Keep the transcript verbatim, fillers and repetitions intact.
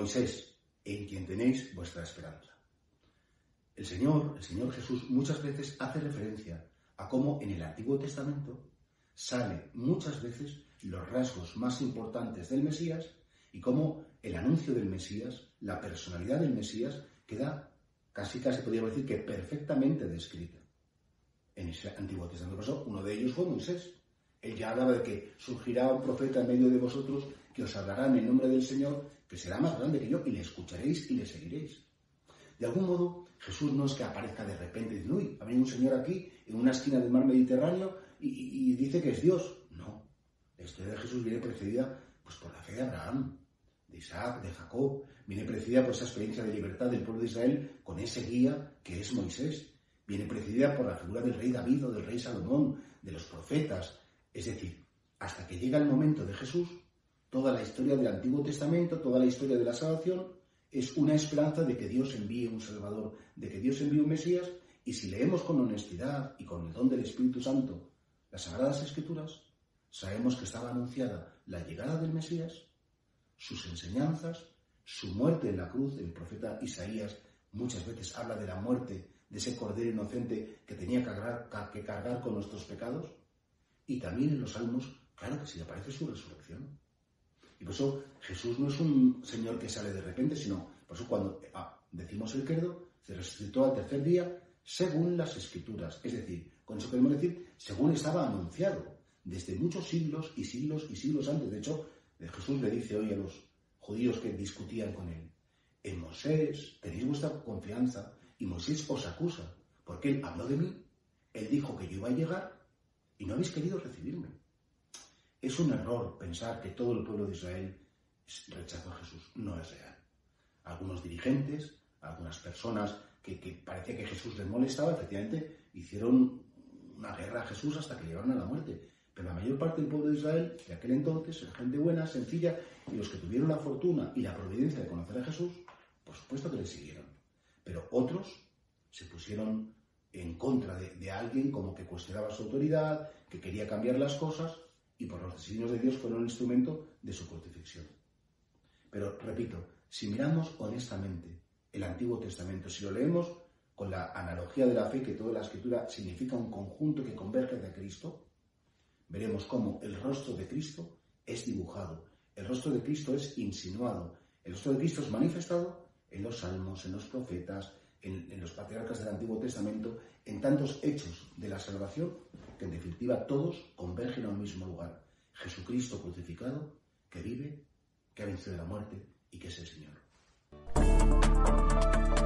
Moisés, en quien tenéis vuestra esperanza. El Señor, el Señor Jesús, muchas veces hace referencia a cómo en el Antiguo Testamento sale muchas veces los rasgos más importantes del Mesías y cómo el anuncio del Mesías, la personalidad del Mesías, queda casi casi podríamos decir que perfectamente descrita en ese Antiguo Testamento. Por eso, uno de ellos fue Moisés. Él ya hablaba de que surgirá un profeta en medio de vosotros que os hablará en el nombre del Señor, que será más grande que yo, y le escucharéis y le seguiréis. De algún modo, Jesús no es que aparezca de repente y dice, uy, ha venido un señor aquí en una esquina del mar Mediterráneo y, y, y dice que es Dios. No, la historia de Jesús viene precedida pues, por la fe de Abraham, de Isaac, de Jacob, viene precedida por esa experiencia de libertad del pueblo de Israel con ese guía que es Moisés, viene precedida por la figura del rey David o del rey Salomón, de los profetas. Es decir, hasta que llega el momento de Jesús, toda la historia del Antiguo Testamento, toda la historia de la salvación, es una esperanza de que Dios envíe un Salvador, de que Dios envíe un Mesías, y si leemos con honestidad y con el don del Espíritu Santo las Sagradas Escrituras, sabemos que estaba anunciada la llegada del Mesías, sus enseñanzas, su muerte en la cruz. El profeta Isaías muchas veces habla de la muerte de ese Cordero inocente que tenía que cargar, que cargar con nuestros pecados, y también en los Salmos, claro que sí, aparece su resurrección. Y por eso Jesús no es un Señor que sale de repente, sino, por eso cuando ah, decimos el credo, se resucitó al tercer día según las Escrituras. Es decir, con eso queremos decir, según estaba anunciado, desde muchos siglos y siglos y siglos antes. De hecho, Jesús le dice hoy a los judíos que discutían con él, en Moisés tenéis vuestra confianza y Moisés os acusa, porque él habló de mí, él dijo que yo iba a llegar y no habéis querido recibirme. Es un error pensar que todo el pueblo de Israel rechazó a Jesús. No es real. Algunos dirigentes, algunas personas que, que parecía que Jesús les molestaba, efectivamente hicieron una guerra a Jesús hasta que llegaron a la muerte. Pero la mayor parte del pueblo de Israel, de aquel entonces, era gente buena, sencilla, y los que tuvieron la fortuna y la providencia de conocer a Jesús, por supuesto que le siguieron. Pero otros se pusieron en contra de, de alguien como que cuestionaba su autoridad, que quería cambiar las cosas, y por los designios de Dios fueron el instrumento de su crucifixión. Pero, repito, si miramos honestamente el Antiguo Testamento, si lo leemos con la analogía de la fe, que toda la Escritura significa un conjunto que converge hacia Cristo, veremos cómo el rostro de Cristo es dibujado, el rostro de Cristo es insinuado, el rostro de Cristo es manifestado en los salmos, en los profetas, en, en los patriarcas del Antiguo Testamento, en tantos hechos de la salvación, que en definitiva todos convergen a un mismo lugar. Jesucristo crucificado, que vive, que ha vencido la muerte y que es el Señor.